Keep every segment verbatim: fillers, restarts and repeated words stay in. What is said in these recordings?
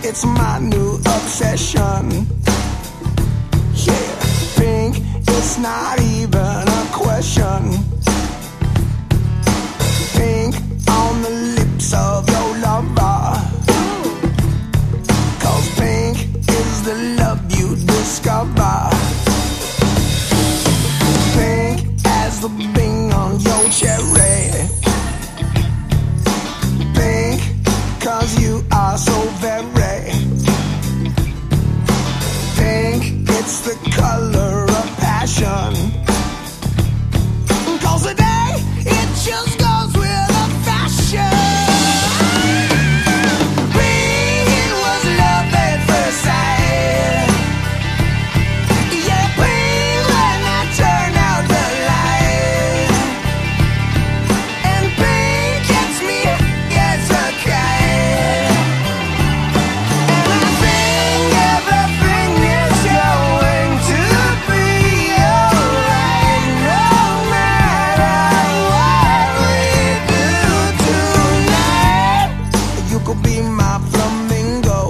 it's my new obsession. Yeah, pink, it's not even a question. Pink on the lips of your lover, 'cause pink is the love you discover. Pink as the bing on your cherry. Pink, 'cause you are so very pink. It's the color of passion. 'Cause today it just goes with the fashion. Pink, it was love at first sight. Yeah, pink when I turn out the light. And pink gets me, yes, a kite. And I think everything is going to be alright, no matter what we do tonight. You could be my flamingo,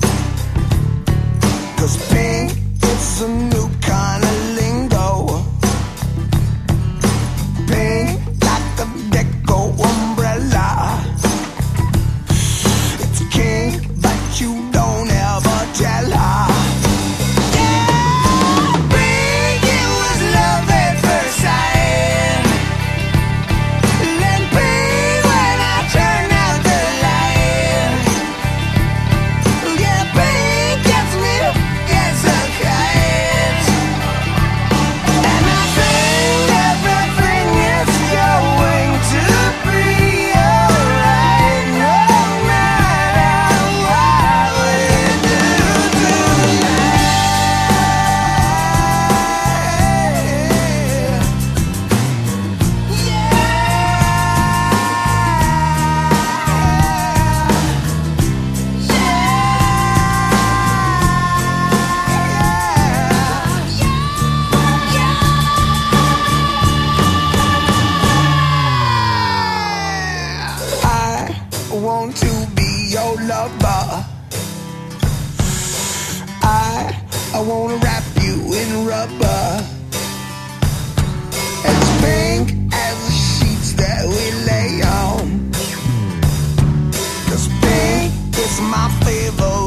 'cause pink, it's a new kind of lingo. Pink, like a deco umbrella. It's king, but you don't ever tell her. Yeah, pink, it was love at first sight. And pink when I turn out the light. Yeah, pink gets me, gets a kite. And I think everything is going to be alright, no matter what we do tonight. I want to be your lover. I I wanna wrap you in rubber, as pink as the sheets that we lay on. 'Cause pink is my favorite